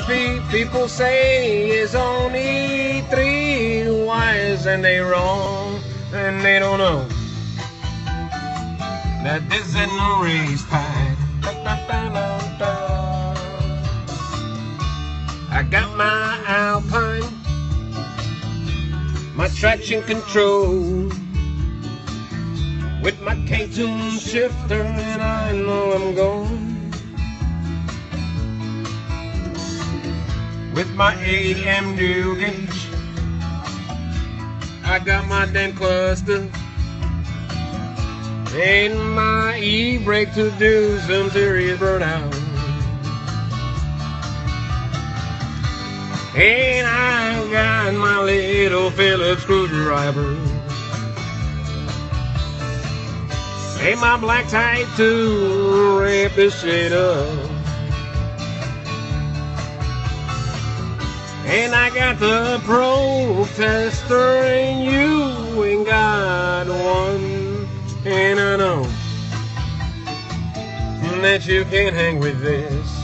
people say it's only three wires, and they wrong, and they don't know that this ain't no race pack. I got my Alpine, my traction control, with my K-tune shifter, and I know I'm going. With my AM dual gauge, I got my damn cluster, and my E-brake to do some serious burnout. And I got my little Phillips screwdriver, and my black tie to wrap this shit up. And I got the protester, and you ain't got one. And I know that you can't hang with this.